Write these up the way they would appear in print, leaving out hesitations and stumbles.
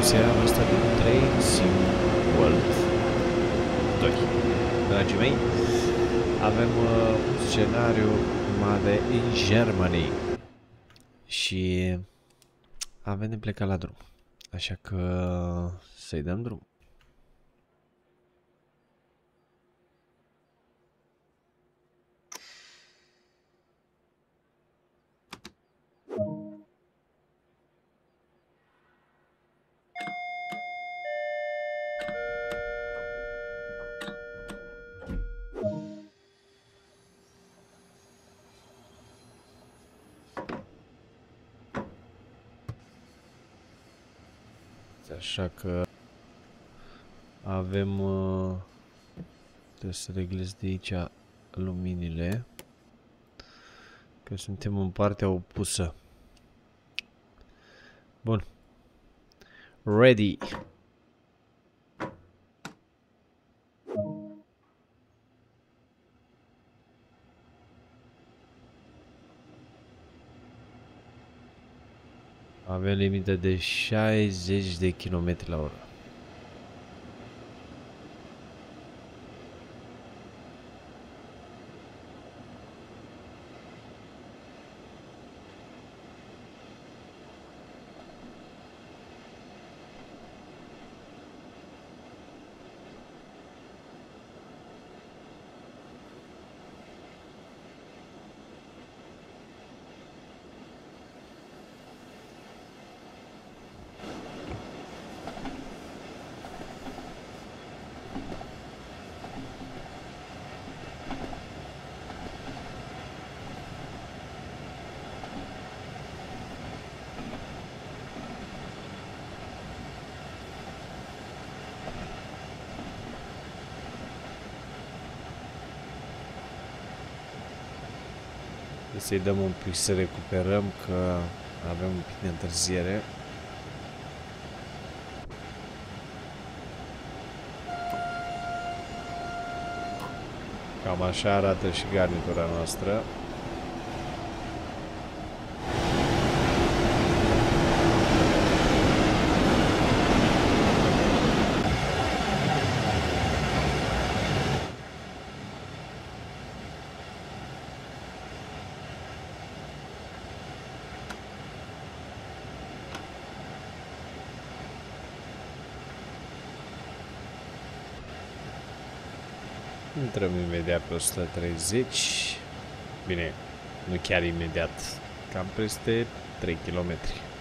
seara asta din Train Sim World 2. Dragii mei, avem un scenariu Made in Germany și avem de plecat la drum, așa că să-i dăm drum. Așa că avem, trebuie să reglez de aici luminile, că suntem în partea opusă. Bun. Ready. Avem limită de 60 de km la oră. Să-i dăm un pic să recuperăm, că avem un pic de întârziere. Cam așa arată și garnitura noastră. Intrăm imediat pe 130. Bine, nu chiar imediat, cam peste 3 km.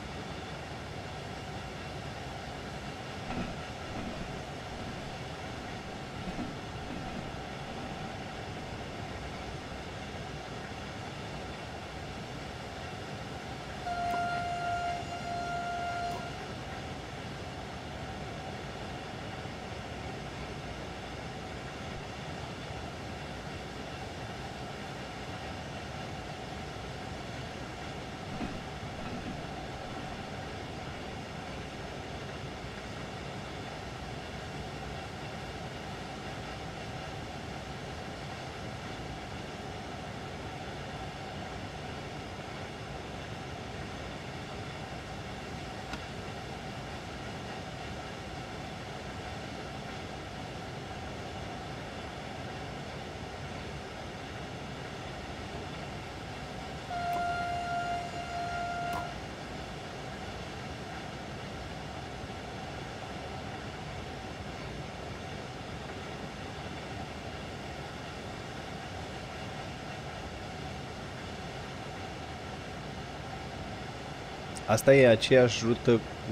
Asta e aceeași rută cu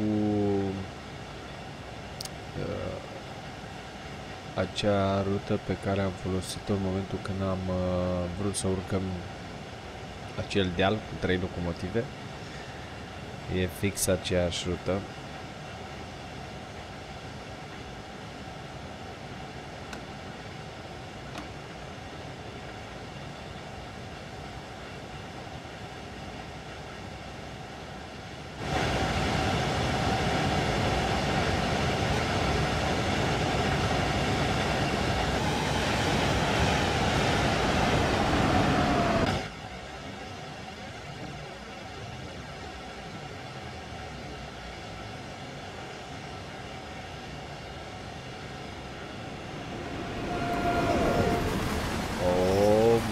acea rută pe care am folosit-o în momentul când am vrut să urcăm acel deal cu 3 locomotive. E fix aceeași rută.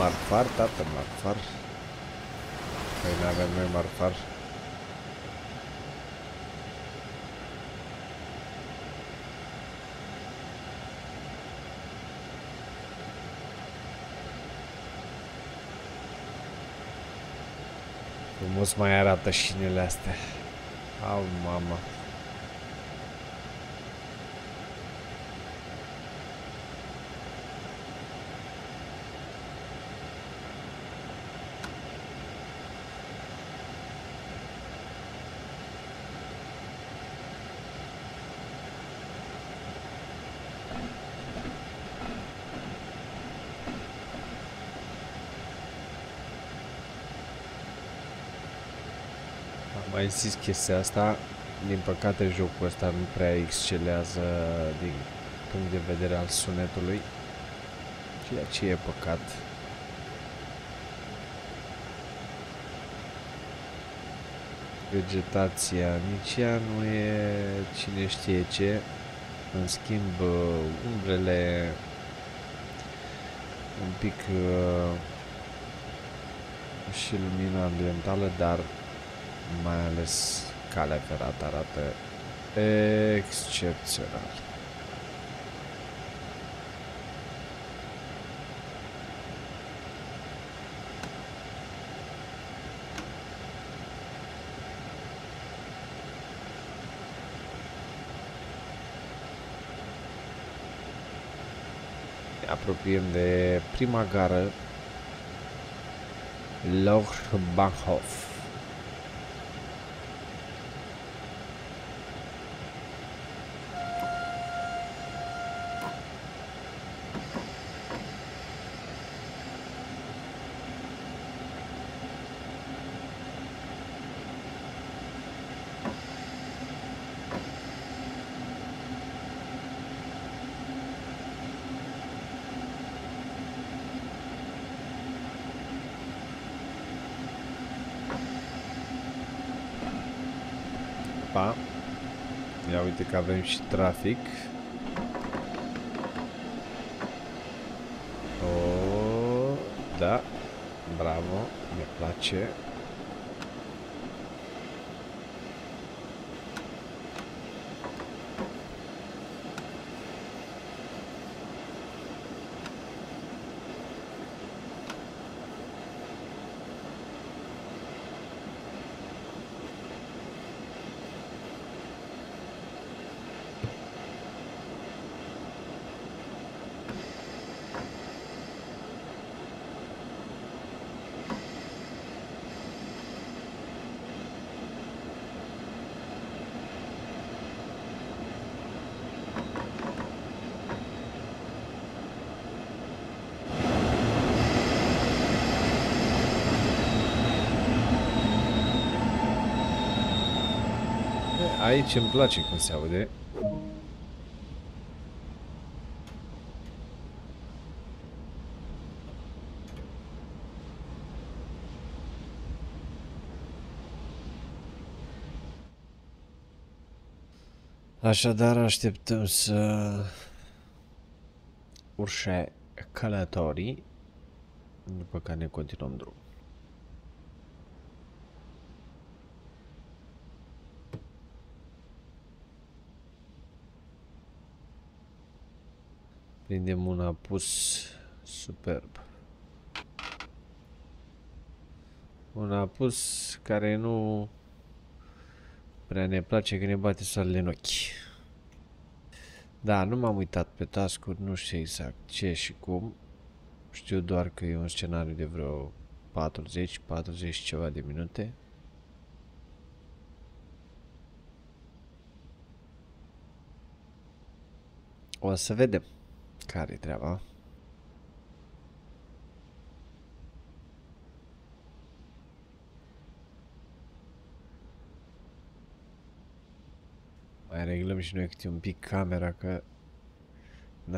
Marfar, tată, marfar. Păi n-avem noi marfar. Frumos mai arată șinele astea. Au, mama. Am mai zis chestia asta, din păcate jocul ăsta nu prea excelează din punct de vedere al sunetului, ceea ce e păcat. Vegetația nici ea nu e cine știe ce, în schimb umbrele un pic și lumina ambientală, dar mai ales calea ferată arată excepțional. Ne apropiem de prima gară, Lochbahnhof. Pa. Ia uite că avem și trafic. Oh, da. Bravo, mi place. Aici îmi place cum se aude. Așadar, așteptăm să urce călătorii, după care ne continuăm drumul. Prindem un apus superb. Un apus care nu prea ne place că ne bate soarele în ochi. Da, nu m-am uitat pe task-uri, nu știu exact ce și cum. Știu doar că e un scenariu de vreo 40 ceva de minute. O să vedem care-i treaba. Mai reglăm și noi câte un pic camera, că... Da.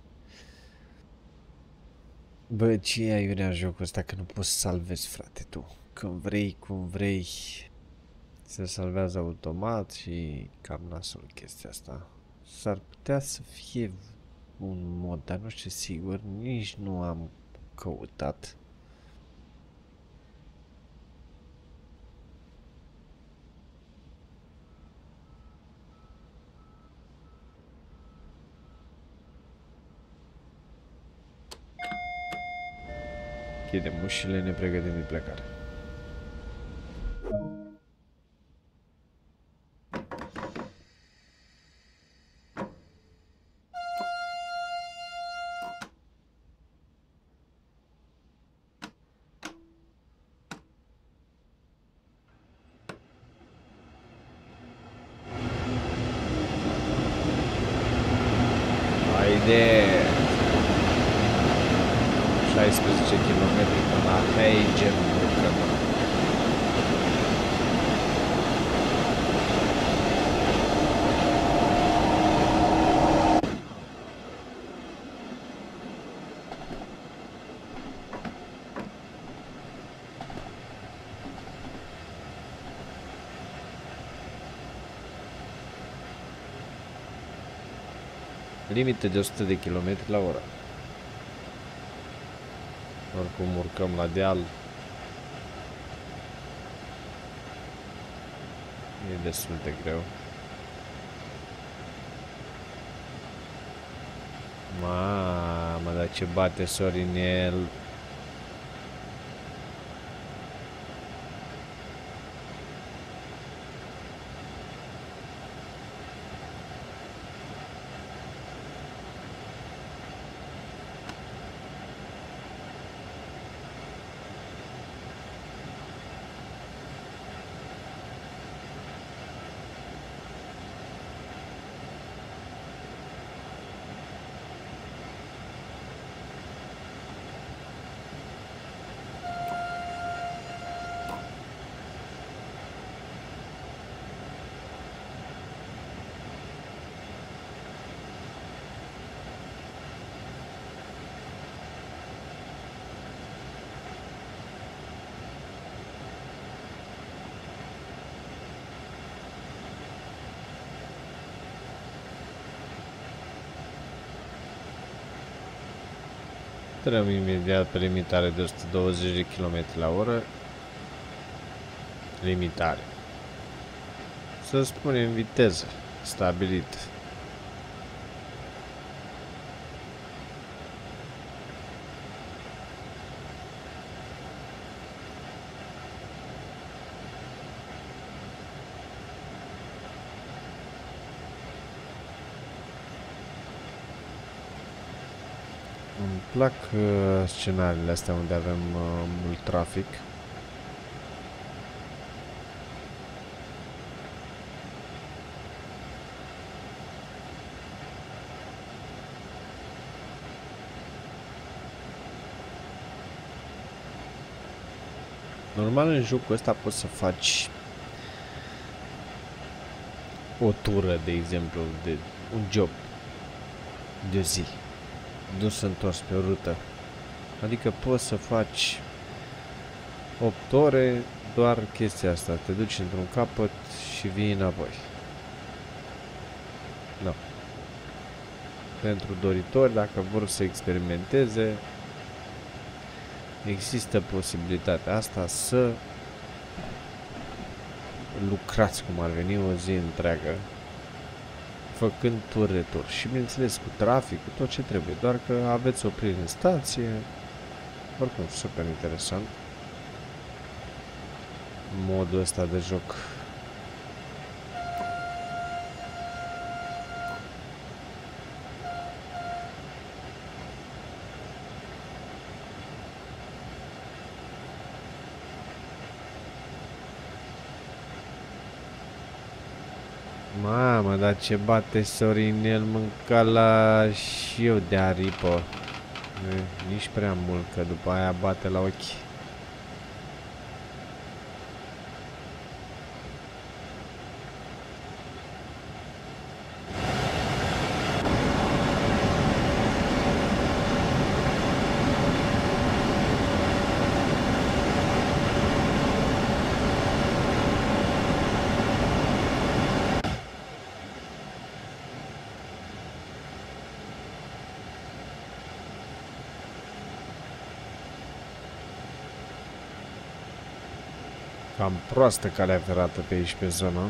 Bă, ce e aiurea jocul ăsta că nu poți să salvezi, frate, tu. Când vrei, cum vrei, se salvează automat și cam nasul chestia asta. S-ar putea să fie un mod, dar nu știu sigur, nici nu am căutat. Închidem ușile, ne pregătim de plecare. Haide! 16 km până la Heigenbrücken. Limită de 100 de km la oră. Oricum urcăm la deal. E destul de greu. Mamă, dar ce bate Sorinel. Intrăm imediat pe limitare de 120 de km la oră. Limitare. Să spunem viteză stabilită. Îmi plac scenariile astea unde avem mult trafic. Normal în jocul ăsta poți să faci o tură, de exemplu, de un job de o zi. Dus întors pe o rută. Adică poți să faci 8 ore doar chestia asta. Te duci într-un capăt și vii înapoi. No. Pentru doritori, dacă vor să experimenteze, există posibilitatea asta să lucrați cum ar veni o zi întreagă, făcând tur-retur și bineînțeles cu trafic, cu tot ce trebuie, doar că aveți opriri în stație. Oricum, super interesant modul ăsta de joc. Mamă, dar ce bate Sorinel, mânca la și eu de aripă. Nici prea mult, că după aia bate la ochi. Cam proastă calea ferată pe aici, pe zonă.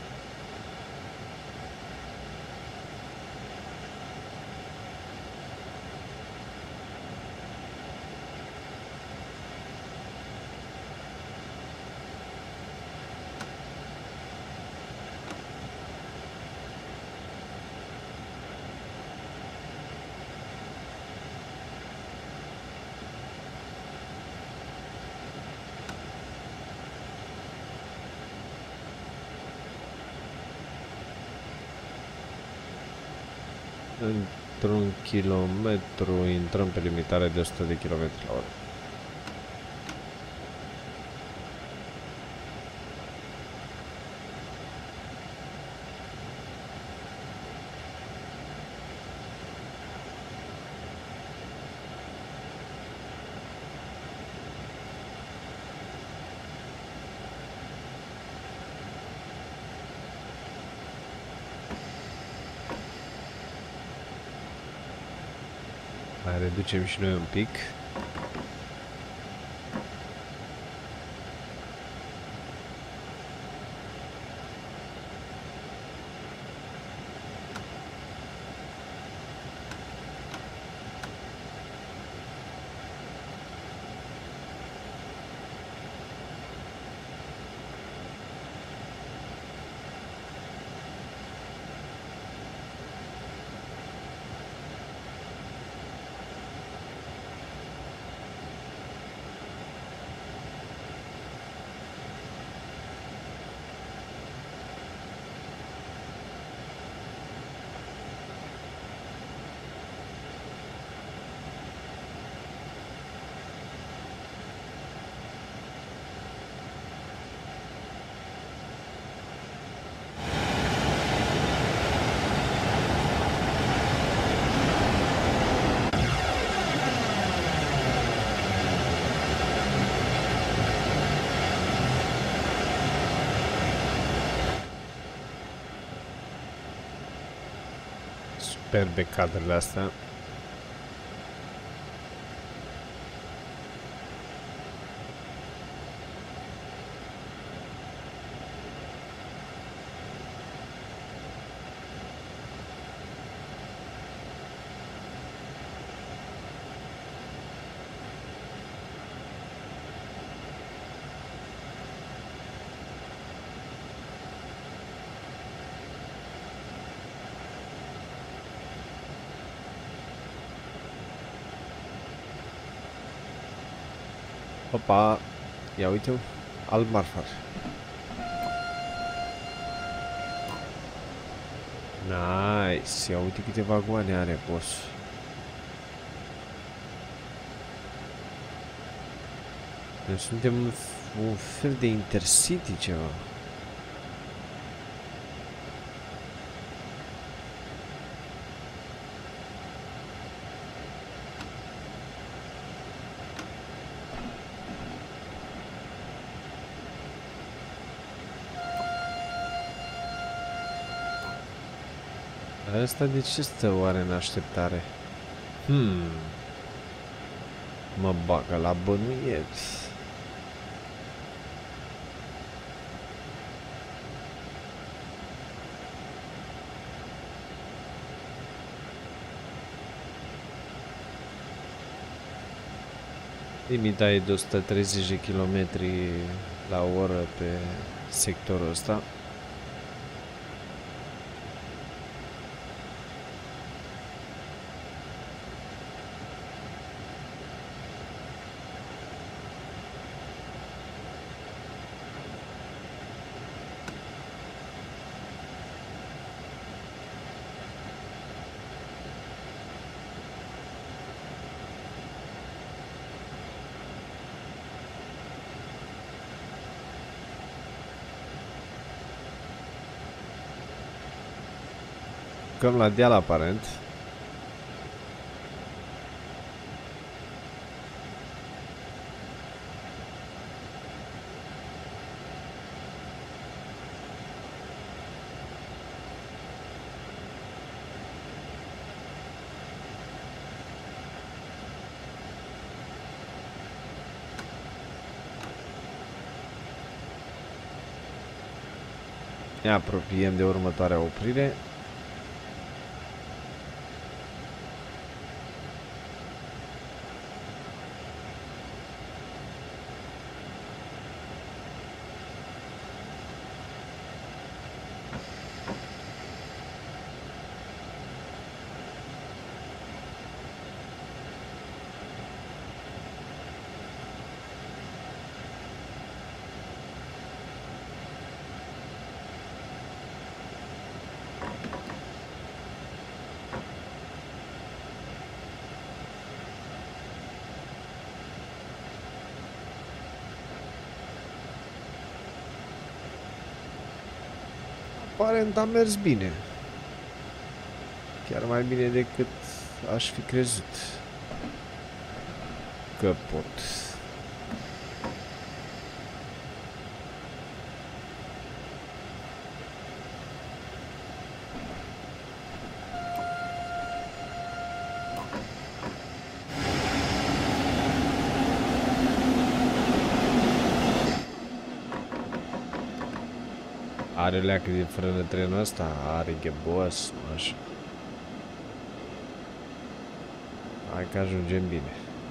Într-un kilometru intrăm pe limitare de 100 de km la oră. Mai reducem și noi un pic. Superbe cadrele astea. Opa, ia uite, alt marfar. Nice, ia uite câte vagoane are, boss. Noi suntem un fel de intercity ceva. Asta de ce stă oare în așteptare? Mă bagă la bănuieli. Limita e de 130 de km la oră pe sectorul ăsta. Cam la deal aparent. Ne apropiem de următoarea oprire. Aparent a mers bine. Chiar mai bine decât aș fi crezut că pot. Are leacă de frână trenul ăsta? Are ghebos, așa. Hai că ajungem bine.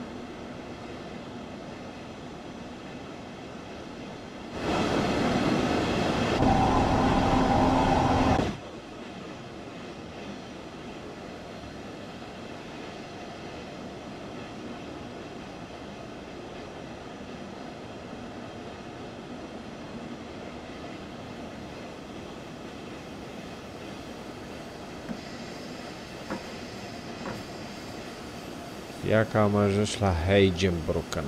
Ia că am ajuns la Heigenbrücken.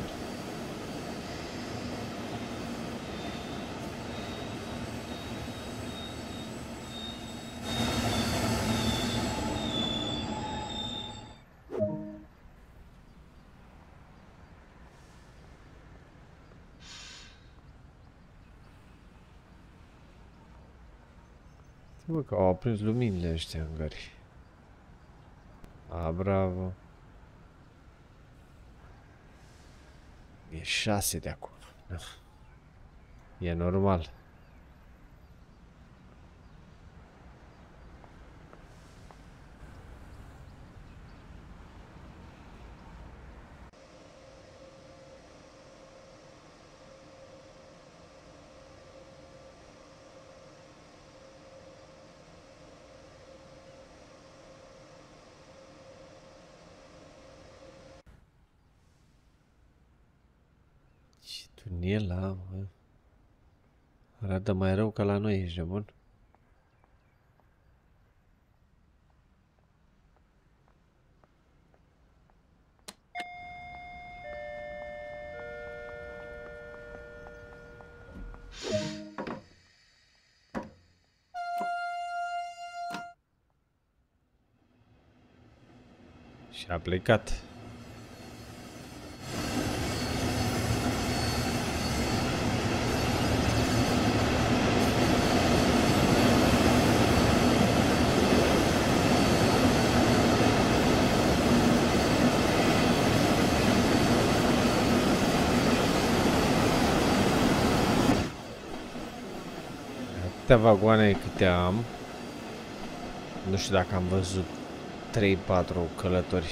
Bă, că au aprins luminile ăștia hungari. A, bravo. E 6 de acum. E normal. Tunela, mă. Arată mai rău ca la noi, ești bun? Și a plecat. Atâtea vagoane câte am. Nu știu dacă am văzut 3-4 călători.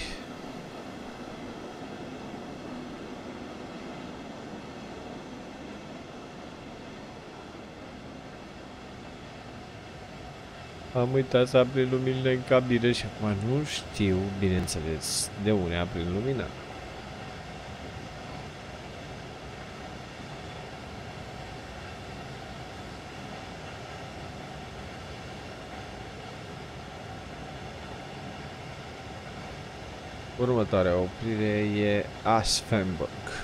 Am uitat să aprind luminile în cabină și acum nu știu, bineînțeles, de unde aprind lumina. Următoarea oprire e Aschaffenburg.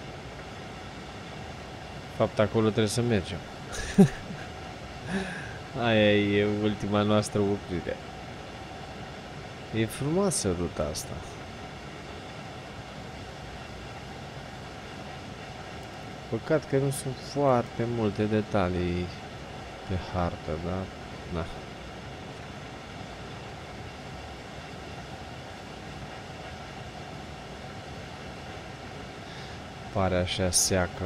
De fapt, acolo trebuie să mergem. Aia e ultima noastră oprire. E frumoasă ruta asta. Păcat că nu sunt foarte multe detalii pe hartă, dar... Na. Pare așa seacă.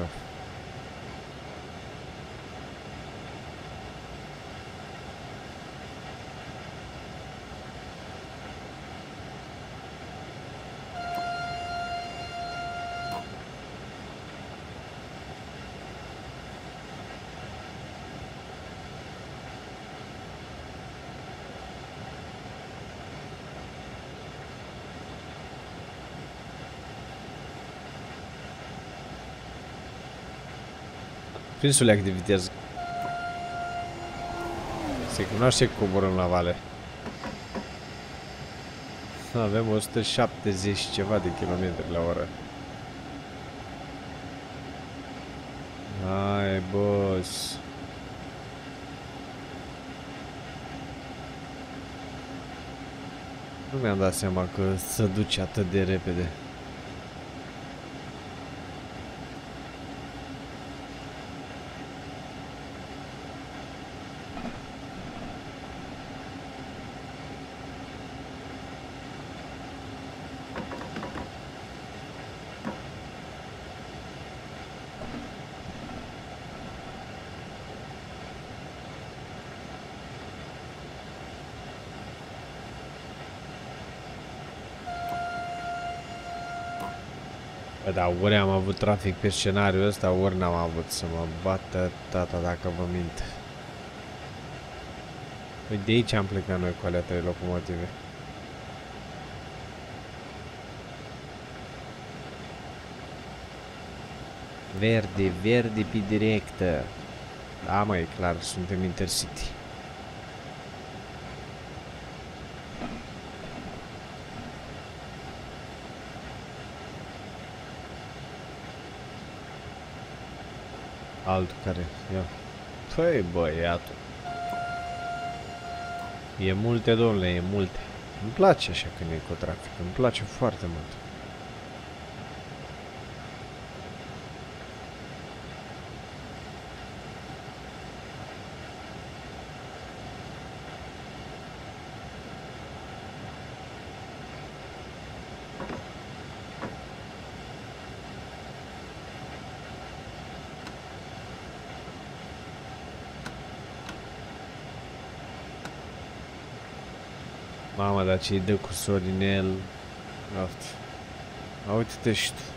Prinsuleac de viteză. Se cunoaște că coborâm la vale. Avem 170 ceva de kilometri la oră. Hai, boss. Nu mi-am dat seama că se duce atât de repede. Bă, dar ori am avut trafic pe scenariul ăsta, ori n-am avut, să mă bată tata dacă vă mint. Păi de aici am plecat noi cu alea 3 locomotive. Verde, verde pe directă. Da, mă, e clar, suntem Intercity. Altul care, ia. Păi, băiatul. E multe, domnule, e multe. Îmi place așa când e cu trafic, îmi place foarte mult. Mama, dar ce-i dă cu Sorinel. Uite-te și tu.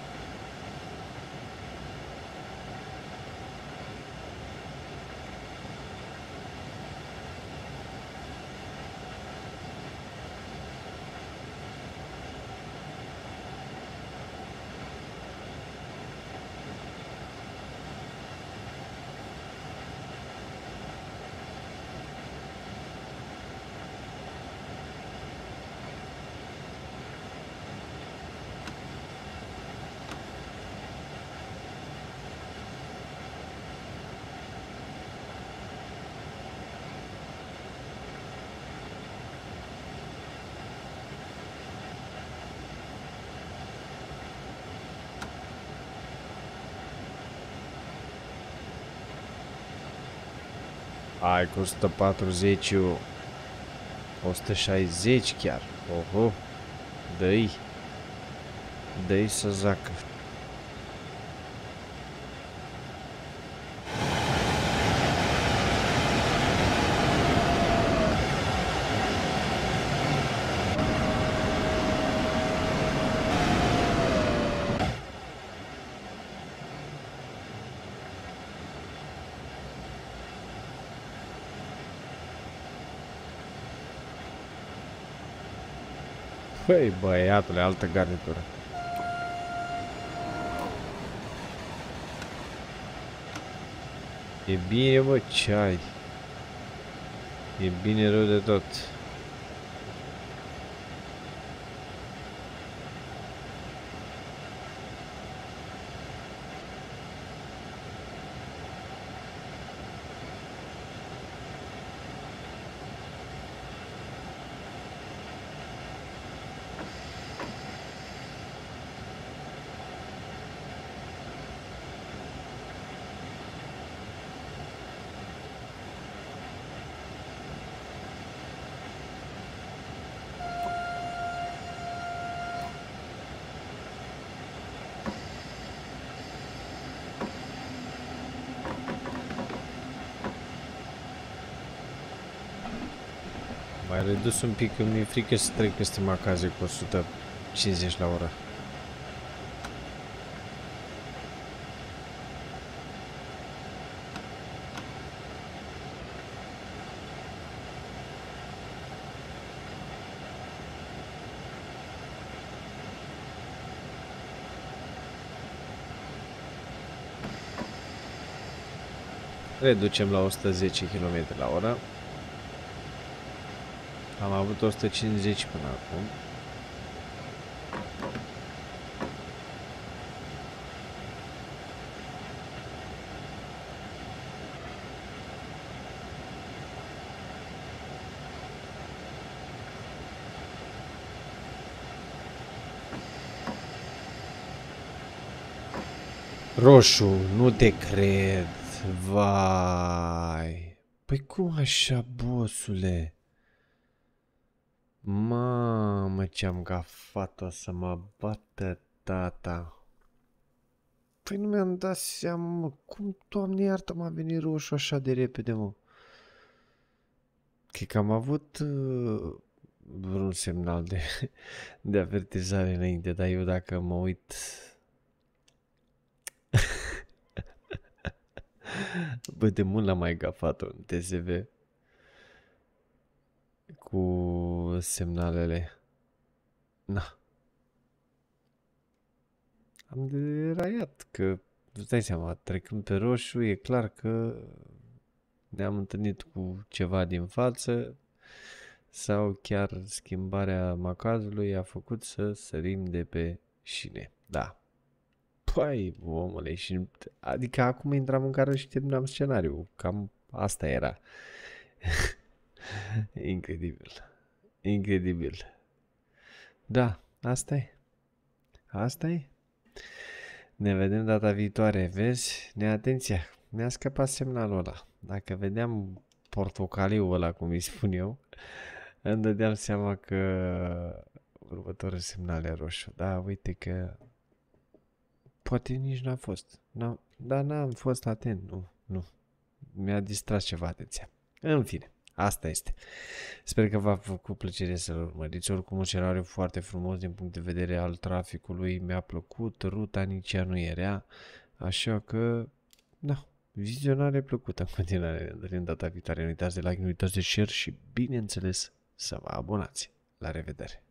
Hai cu 140, 160 chiar. Oho. Dă-i. Dă-i să zacă. Păi, băiatule, altă garnitură. E bine, bă, ce ai? E bine rău de tot. mai redus un pic, că mi-e frică să trec peste macaze cu 150 la oră. Reducem la 110 km la oră. Am avut 150 până acum. Roșu, nu te cred. Vai. Păi cum așa, bossule? Mamă, ce-am gafat-o să mă bată tata. Păi nu mi-am dat seama, mă. Cum, Doamne iartă, m-a venit roșu așa de repede, mă. Cred că am avut vreun semnal de avertizare înainte, dar eu dacă mă uit... Bă, de mult l-am mai gafat-o în TSV cu semnalele. Na. Am deraiat că, îți dai seama, trecând pe roșu, e clar că ne-am întâlnit cu ceva din față sau chiar schimbarea macazului a făcut să sărim de pe șine. Da. Păi, omule, și adică acum intram în care și terminam scenariul. Cam asta era. Incredibil. Incredibil. Da, asta e. Asta e. Ne vedem data viitoare, vezi? Neatenția, mi-a scăpat semnalul ăla. Dacă vedeam portocaliul ăla, cum îi spun eu, îmi dădeam seama că următorul semnal e roșu. Da, uite că poate nici n-a fost. Dar n-am fost atent, nu. Mi-a distras ceva atenția. În fine, asta este. Sper că v-a făcut plăcere să-l urmăriți. Oricum, un scenariu foarte frumos din punct de vedere al traficului. Mi-a plăcut, ruta nici ea nu era. Așa că, da, vizionare plăcută în continuare. Ne întâlnim data viitoare. Nu uitați de like, nu uitați de share și, bineînțeles, să vă abonați. La revedere!